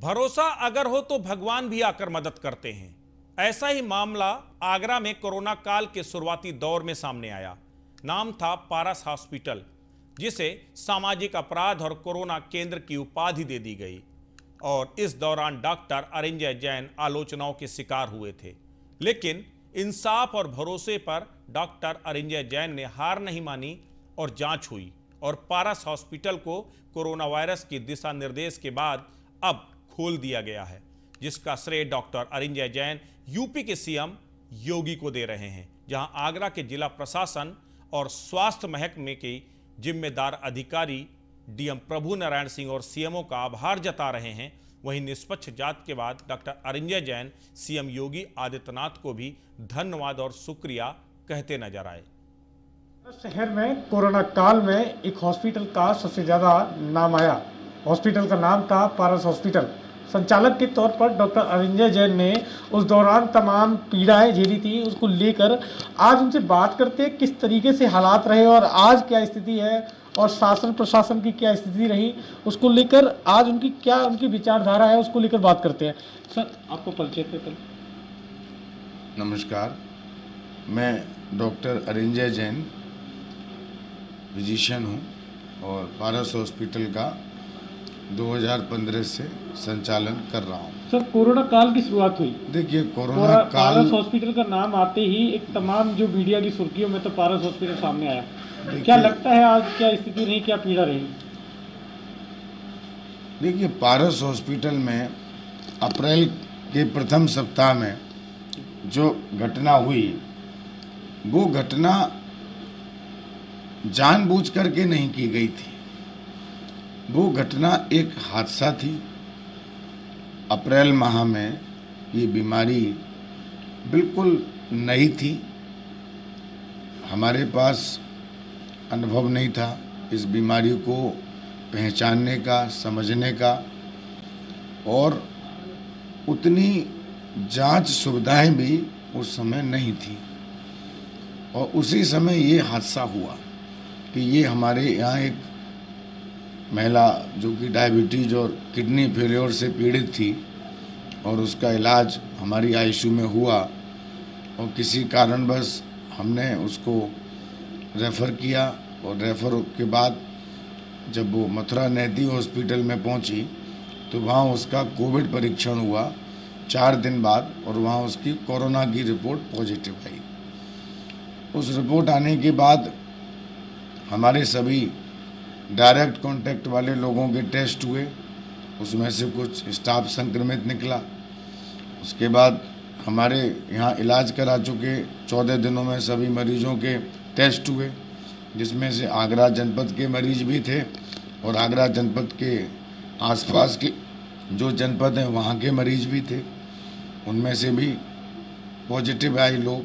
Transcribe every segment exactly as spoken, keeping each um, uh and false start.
भरोसा अगर हो तो भगवान भी आकर मदद करते हैं। ऐसा ही मामला आगरा में कोरोना काल के शुरुआती दौर में सामने आया। नाम था पारस हॉस्पिटल, जिसे सामाजिक अपराध और कोरोना केंद्र की उपाधि दे दी गई। और इस दौरान डॉक्टर अरिंजय जैन आलोचनाओं के शिकार हुए थे, लेकिन इंसाफ और भरोसे पर डॉक्टर अरिंजय जैन ने हार नहीं मानी और जांच हुई और पारस हॉस्पिटल को कोरोना वायरस के दिशा निर्देश के बाद अब खोल दिया गया है, जिसका श्रेय डॉक्टर अरिंजय जैन यूपी के सीएम योगी को दे रहे हैं। जहां आगरा के जिला प्रशासन और स्वास्थ्य महकमे के जिम्मेदार अधिकारी डीएम प्रभु नारायण सिंह और सीएमओ का आभार जता रहे हैं, वहीं निष्पक्ष जांच के बाद डॉक्टर अरिंजय जैन सीएम योगी आदित्यनाथ को भी धन्यवाद और शुक्रिया कहते नजर आए। शहर में कोरोना काल में एक हॉस्पिटल का सबसे ज़्यादा नाम आया। हॉस्पिटल का नाम था पारस हॉस्पिटल। संचालक के तौर पर डॉक्टर अरिंजय जैन ने उस दौरान तमाम पीड़ाएं झेली थी, उसको लेकर आज उनसे बात करते हैं किस तरीके से हालात रहे और आज क्या स्थिति है और शासन प्रशासन की क्या स्थिति रही, उसको लेकर आज उनकी क्या उनकी विचारधारा है, उसको लेकर बात करते हैं। सर, आपको परिचय देते। नमस्कार, मैं डॉक्टर अरिंजय जैन फिजिशियन हूँ और पारस हॉस्पिटल का दो हज़ार पंद्रह से संचालन कर रहा हूँ। सर, कोरोना काल की शुरुआत हुई। देखिए, कोरोना काल पारस हॉस्पिटल का नाम आते ही एक तमाम जो मीडिया की सुर्खियों में तो पारस हॉस्पिटल सामने आया। क्या लगता है आज क्या स्थिति रही, क्या पीड़ा रही? देखिए, पारस हॉस्पिटल में अप्रैल के प्रथम सप्ताह में जो घटना हुई, वो घटना जानबूझ करके नहीं की गई थी। वो घटना एक हादसा थी। अप्रैल माह में ये बीमारी बिल्कुल नई थी, हमारे पास अनुभव नहीं था इस बीमारी को पहचानने का, समझने का, और उतनी जांच सुविधाएं भी उस समय नहीं थी। और उसी समय ये हादसा हुआ कि ये हमारे यहाँ एक महिला जो कि डायबिटीज और किडनी फेलियर से पीड़ित थी और उसका इलाज हमारी आईसीयू में हुआ और किसी कारणवश हमने उसको रेफ़र किया और रेफ़र के बाद जब वो मथुरा नैदी हॉस्पिटल में पहुंची तो वहाँ उसका कोविड परीक्षण हुआ चार दिन बाद और वहाँ उसकी कोरोना की रिपोर्ट पॉजिटिव आई। उस रिपोर्ट आने के बाद हमारे सभी डायरेक्ट कांटेक्ट वाले लोगों के टेस्ट हुए, उसमें से कुछ स्टाफ संक्रमित निकला। उसके बाद हमारे यहाँ इलाज करा चुके चौदह दिनों में सभी मरीजों के टेस्ट हुए, जिसमें से आगरा जनपद के मरीज भी थे और आगरा जनपद के आसपास के जो जनपद हैं वहाँ के मरीज भी थे, उनमें से भी पॉजिटिव आए लोग।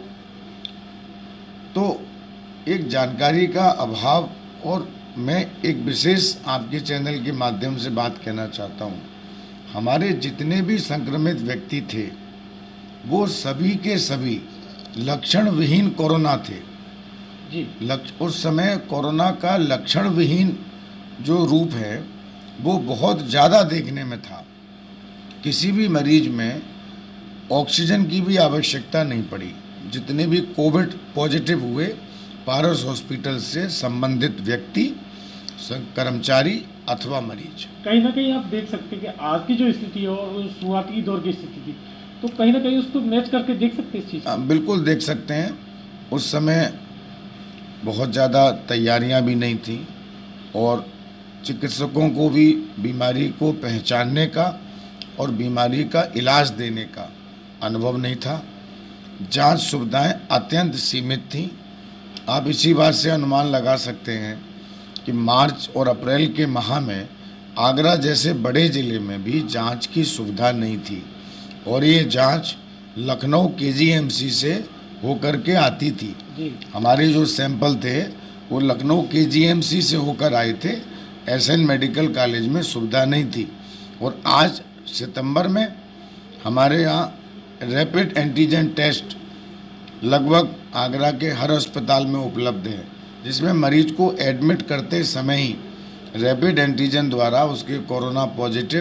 तो एक जानकारी का अभाव, और मैं एक विशेष आपके चैनल के माध्यम से बात कहना चाहता हूँ, हमारे जितने भी संक्रमित व्यक्ति थे वो सभी के सभी लक्षण विहीन कोरोना थे जी। लक्ष उस समय कोरोना का लक्षण विहीन जो रूप है वो बहुत ज़्यादा देखने में था। किसी भी मरीज में ऑक्सीजन की भी आवश्यकता नहीं पड़ी। जितने भी कोविड पॉजिटिव हुए, पारस हॉस्पिटल से संबंधित व्यक्ति, कर्मचारी अथवा मरीज। कहीं ना कहीं आप देख सकते हैं कि आज की जो स्थिति है और शुरुआती दौर की स्थिति थी, तो कहीं ना कहीं उसको मैच करके देख सकते हैं इस चीज़। बिल्कुल देख सकते हैं। उस समय बहुत ज़्यादा तैयारियां भी नहीं थी और चिकित्सकों को भी बीमारी को पहचानने का और बीमारी का इलाज देने का अनुभव नहीं था। जांच सुविधाएं अत्यंत सीमित थीं। आप इसी बात से अनुमान लगा सकते हैं कि मार्च और अप्रैल के माह में आगरा जैसे बड़े ज़िले में भी जांच की सुविधा नहीं थी और ये जांच लखनऊ केजीएमसी से होकर के आती थी जी। हमारे जो सैंपल थे वो लखनऊ केजीएमसी से होकर आए थे। एसएन मेडिकल कॉलेज में सुविधा नहीं थी और आज सितंबर में हमारे यहाँ रैपिड एंटीजन टेस्ट लगभग आगरा के हर अस्पताल में उपलब्ध है, जिसमें मरीज को एडमिट करते समय ही रैपिड एंटीजन द्वारा उसके कोरोना पॉजिटिव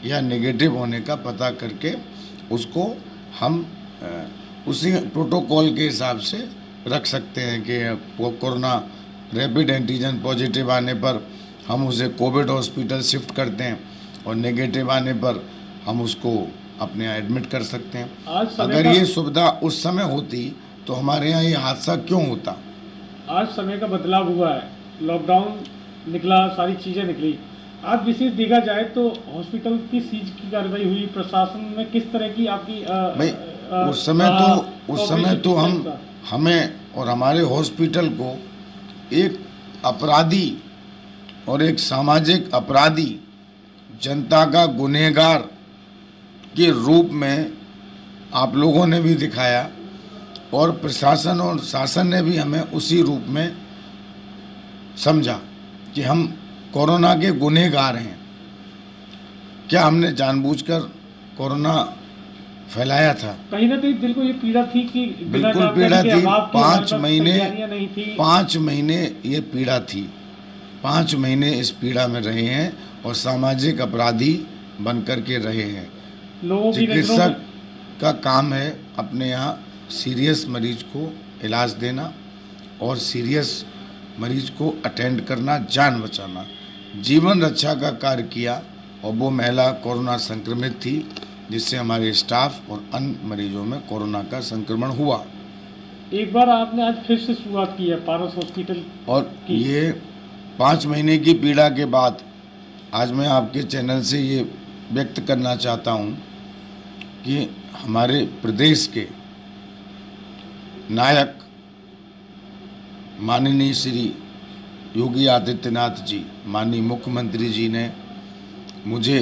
या नेगेटिव होने का पता करके उसको हम उसी प्रोटोकॉल के हिसाब से रख सकते हैं कि कोरोना रैपिड एंटीजन पॉजिटिव आने पर हम उसे कोविड हॉस्पिटल शिफ्ट करते हैं और नेगेटिव आने पर हम उसको अपने यहाँ एडमिट कर सकते हैं। आज अगर ये सुविधा उस समय होती तो हमारे यहाँ ये हादसा क्यों होता। आज समय का बदलाव हुआ है, लॉकडाउन निकला, सारी चीज़ें निकली। आज विशेष देखा जाए तो हॉस्पिटल की सीज की कार्रवाई हुई, प्रशासन में किस तरह की आपकी भाई उस समय तो उस समय तो हम हमें और हमारे हॉस्पिटल को एक अपराधी और एक सामाजिक अपराधी, जनता का गुनहगार के रूप में आप लोगों ने भी दिखाया और प्रशासन और शासन ने भी हमें उसी रूप में समझा कि हम कोरोना के गुनहगार हैं। क्या हमने जानबूझकर कोरोना फैलाया था? कहीं ना कहीं दिल को ये पीड़ा थी कि बिल्कुल पीड़ा थी। पाँच महीने पाँच महीने ये पीड़ा थी, पाँच महीने इस पीड़ा में रहे हैं और सामाजिक अपराधी बनकर के रहे हैं। चिकित्सक का काम है अपने यहाँ सीरियस मरीज को इलाज देना और सीरियस मरीज को अटेंड करना, जान बचाना, जीवन रक्षा का कार्य किया। और वो महिला कोरोना संक्रमित थी जिससे हमारे स्टाफ और अन्य मरीजों में कोरोना का संक्रमण हुआ। एक बार आपने आज फिर से शुरुआत की है पारस हॉस्पिटल और ये पाँच महीने की पीड़ा के बाद आज मैं आपके चैनल से ये व्यक्त करना चाहता हूँ कि हमारे प्रदेश के नायक माननीय श्री योगी आदित्यनाथ जी, माननीय मुख्यमंत्री जी ने मुझे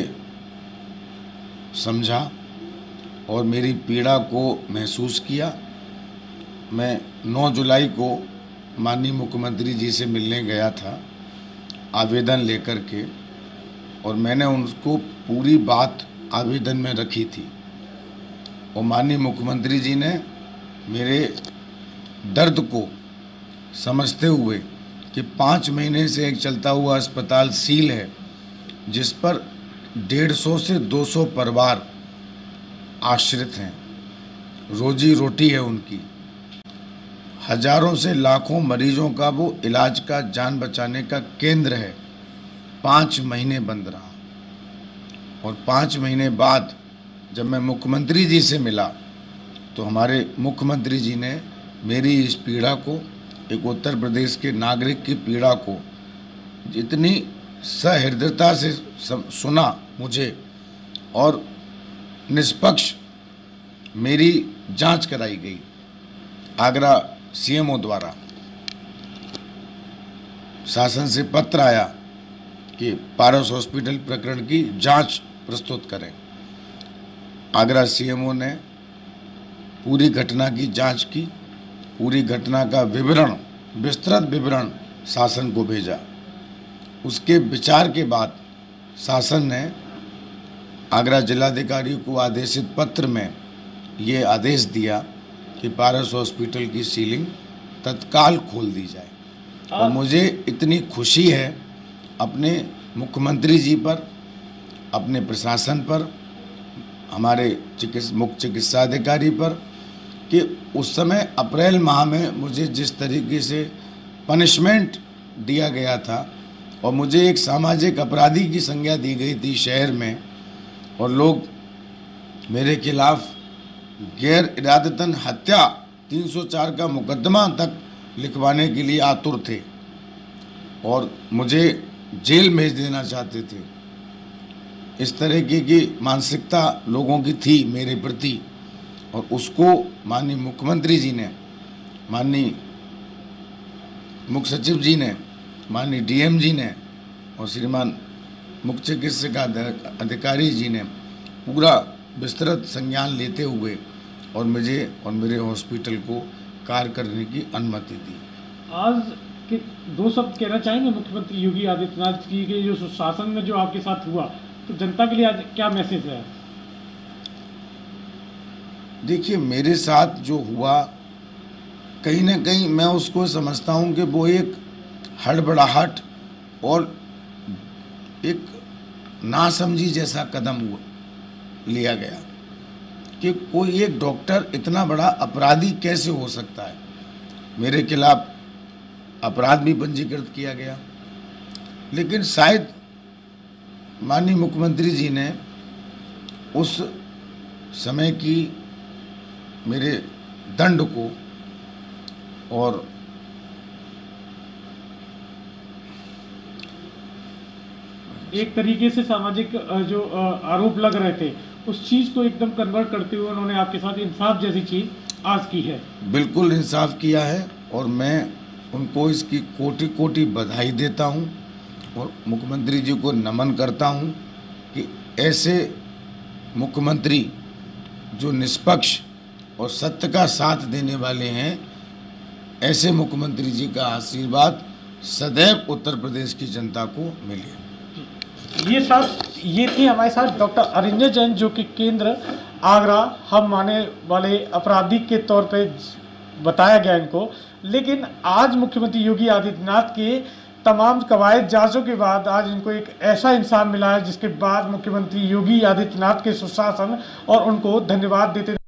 समझा और मेरी पीड़ा को महसूस किया। मैं नौ जुलाई को माननीय मुख्यमंत्री जी से मिलने गया था आवेदन लेकर के, और मैंने उनको पूरी बात आवेदन में रखी थी और माननीय मुख्यमंत्री जी ने मेरे दर्द को समझते हुए कि पाँच महीने से एक चलता हुआ अस्पताल सील है जिस पर डेढ़ सौ से दो सौ परिवार आश्रित हैं, रोजी रोटी है उनकी, हजारों से लाखों मरीजों का वो इलाज का, जान बचाने का केंद्र है, पाँच महीने बंद रहा। और पाँच महीने बाद जब मैं मुख्यमंत्री जी से मिला तो हमारे मुख्यमंत्री जी ने मेरी इस पीड़ा को, एक उत्तर प्रदेश के नागरिक की पीड़ा को जितनी सहृदयता से सुना मुझे और निष्पक्ष मेरी जांच कराई गई। आगरा सीएमओ द्वारा शासन से पत्र आया कि पारस हॉस्पिटल प्रकरण की जांच प्रस्तुत करें। आगरा सीएमओ ने पूरी घटना की जांच की, पूरी घटना का विवरण, विस्तृत विवरण शासन को भेजा। उसके विचार के बाद शासन ने आगरा जिलाधिकारी को आदेशित पत्र में ये आदेश दिया कि पारस हॉस्पिटल की सीलिंग तत्काल खोल दी जाए। और मुझे इतनी खुशी है अपने मुख्यमंत्री जी पर, अपने प्रशासन पर, हमारे चिकित्सा मुख्य चिकित्सा अधिकारी पर कि उस समय अप्रैल माह में मुझे जिस तरीके से पनिशमेंट दिया गया था और मुझे एक सामाजिक अपराधी की संज्ञा दी गई थी शहर में, और लोग मेरे खिलाफ गैर इरादतन हत्या तीन सौ चार का मुकदमा तक लिखवाने के लिए आतुर थे और मुझे जेल भेज देना चाहते थे। इस तरह की, की मानसिकता लोगों की थी मेरे प्रति, और उसको माननीय मुख्यमंत्री जी ने, माननीय मुख्य सचिव जी ने, माननीय डीएम जी ने और श्रीमान मुख्य चिकित्सा अधिकारी जी ने पूरा विस्तृत संज्ञान लेते हुए और मुझे और मेरे हॉस्पिटल को कार्य करने की अनुमति दी। आज के दो शब्द कहना चाहेंगे मुख्यमंत्री योगी आदित्यनाथ जी के जो शासन में जो आपके साथ हुआ, तो जनता के लिए आज क्या मैसेज है? देखिए, मेरे साथ जो हुआ कहीं ना कहीं मैं उसको समझता हूँ कि वो एक हड़बड़ाहट और एक नासमझी जैसा कदम हुआ लिया गया कि कोई एक डॉक्टर इतना बड़ा अपराधी कैसे हो सकता है। मेरे खिलाफ अपराध भी पंजीकृत किया गया, लेकिन शायद माननीय मुख्यमंत्री जी ने उस समय की मेरे दंड को और एक तरीके से सामाजिक अ, जो अ, आरोप लग रहे थे उस चीज को एकदम कन्वर्ट करते हुए उन्होंने आपके साथ इंसाफ जैसी चीज आज की है। बिल्कुल इंसाफ किया है और मैं उनको इसकी कोटि कोटि बधाई देता हूं और मुख्यमंत्री जी को नमन करता हूं कि ऐसे मुख्यमंत्री जो निष्पक्ष और सत्य का साथ देने वाले हैं, ऐसे मुख्यमंत्री जी का आशीर्वाद सदैव उत्तर प्रदेश की जनता को मिले। ये साथ ये थी हमारे साथ डॉक्टर अरिंजय जैन, जो कि केंद्र आगरा हम माने वाले अपराधी के तौर पे बताया गया इनको। लेकिन आज मुख्यमंत्री योगी आदित्यनाथ के तमाम कवायद जांचों के बाद आज इनको एक ऐसा इंसान मिला है जिसके बाद मुख्यमंत्री योगी आदित्यनाथ के सुशासन और उनको धन्यवाद देते